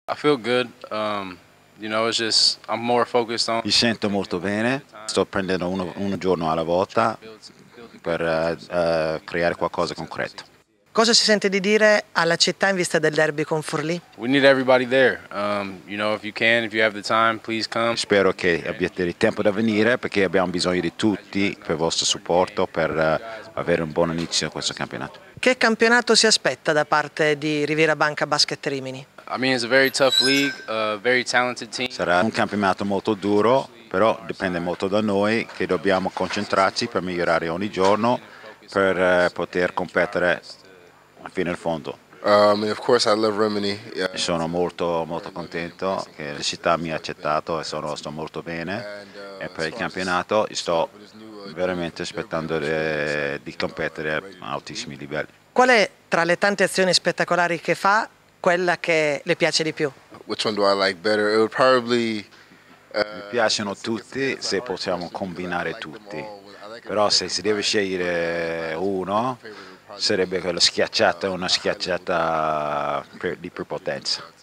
I feel good. It's just I'm more focused on. Mi sento molto bene, sto prendendo un giorno alla volta per creare qualcosa di concreto. Cosa si sente di dire alla città in vista del derby con Forlì? We need everybody there. If you have the time, please come. Spero che abbiate il tempo da venire perché abbiamo bisogno di tutti per il vostro supporto per avere un buon inizio a questo campionato. Che campionato si aspetta da parte di Riviera Banca Basket Rimini? It's a very tough league, a very talented team. Sarà un campionato molto duro, però dipende molto da noi che dobbiamo concentrarci per migliorare ogni giorno per poter competere fino in fondo. Of course I love Rimini. Yeah. Sono molto contento che la città mi ha accettato e sto molto bene e per il campionato sto veramente aspettando di competere a altissimi livelli. Qual è tra le tante azioni spettacolari che fa quella che le piace di più? Which one do I like better? It would probably Mi piacciono tutti se possiamo combinare tutti, però se si deve scegliere uno sarebbe quella schiacciata, una schiacciata di prepotenza.